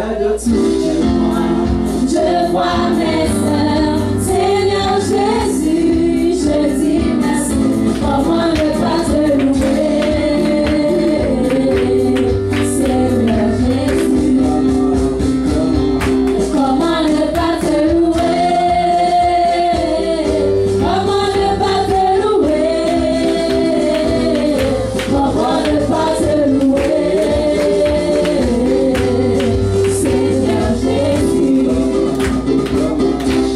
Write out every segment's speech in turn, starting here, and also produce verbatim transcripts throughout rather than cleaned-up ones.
autour de moi. Je vois mes sœurs, Seigneur Jésus, je dis merci. Comment ne pas te louer, Seigneur Jésus? Comment ne pas te louer? Comment ne pas te louer? Comment ne pas te louer, Seigneur Jésus?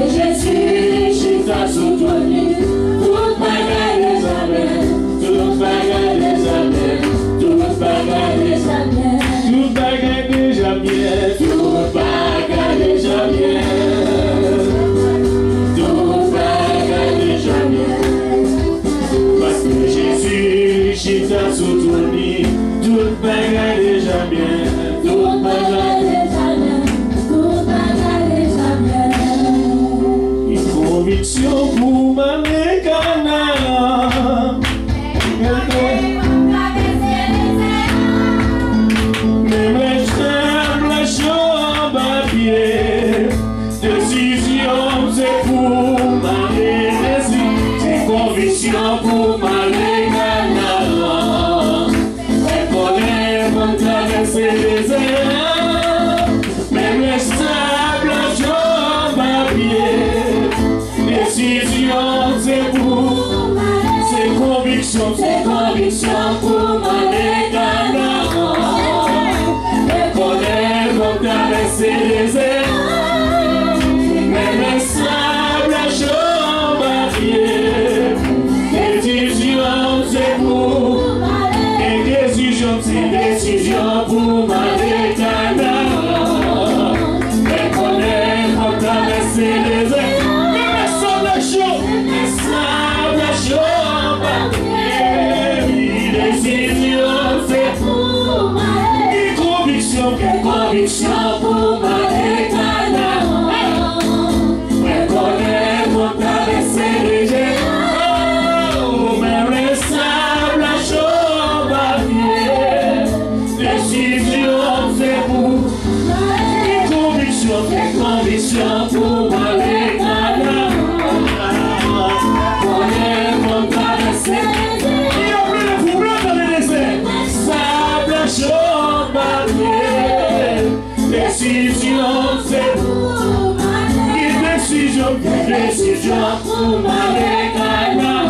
Jésus, chita sous ton lit. Toute bagarre déjà bien. Toute bagarre déjà bien. Toute bagarre déjà bien. Toute bagarre déjà bien. Toute bagarre déjà bien. Toute bagarre déjà bien. Parce que Jésus, chita sous ton lit. Toute bagarre déjà bien. Toute bagarre déjà bien. Toute bagarre déjà bien. Une conviction pour m'amener Canaan. Même les chambres, les chambres à pied. Décision, c'est pour m'amener. C'est conviction pour m'amener Canaan. Et pour les vont traverser les airs. Même les sables, les chambres à pied. Décision, c'est pour. C'est conviction, C'est conviction pour m'aller Canaan. Et pour les vont traverser les airs. Même les sables, les chambres à pied. Décision, c'est pour. Et décision, c'est décision pour m'aller Canaan. Et pour les vont traverser les airs. Même les sables, les chambres, les sables, les chambres à pied. Décision, c'est pour m'aller. une conviction, une conviction pour m'aller Canaan. Mais qu'on est pour traverser les airs. Oh, mais les sables, la chambre à pied. Décision, c'est pour une conviction, une conviction pour m'aller Canaan. Qu'on est pour traverser les airs. Il y a plus de problèmes dans les déserts. Sable, la chambre à pied. Décision, c'est Pour m'aller. une décision, une décision pour m'aller Canaan.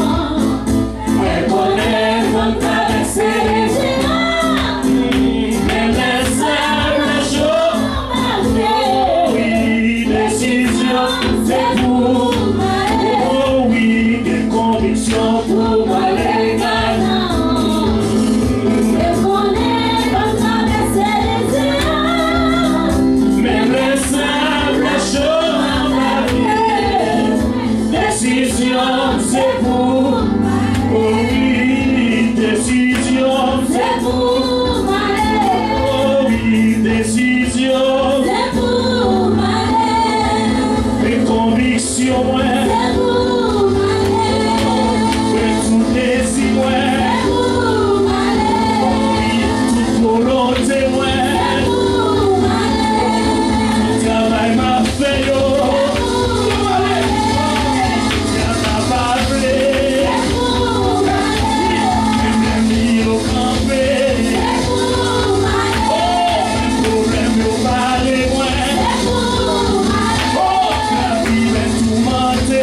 Mais qu'on est pour traverser les airs. Mais les sables, la chambre à pied. Oui, décision, c'est pour. Oh oui, des convictions pour m'aller Canaan. Même les sables, la chambre à pied. Décision, c'est pour. Oh oui, décision, c'est pour. Oh oui, décision. Les convictions, ouais. Et tout désir, ouais. Oui, toute volonté, ouais. Travail m'a fait, yo. Y'a m'a pas blé. Même les mis au campé. Oh, les problèmes, yo, parlez, ouais. Oh, la vie est tout menté.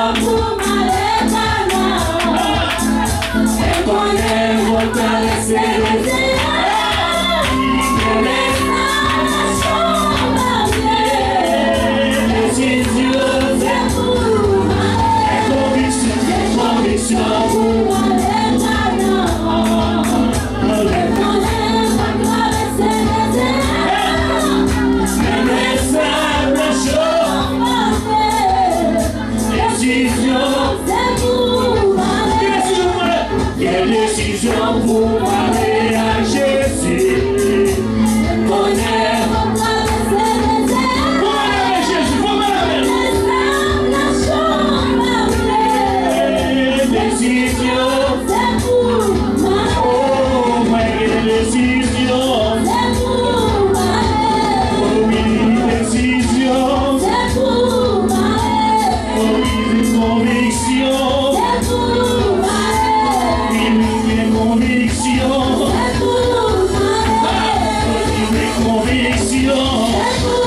pour m'arrêter. Et connaître vos traversées des airs. Décision, C'est pour m'arrêter. conviction, conviction. Pour m'arrêter. Quelle décision pour m'aller à Jésus? Connaître. Pour m'aller à Jésus, pour m'aller. Décision. Oh, quelle décision. Oh, oui, décision. Oh, oui, conviction. Conviction, conviction.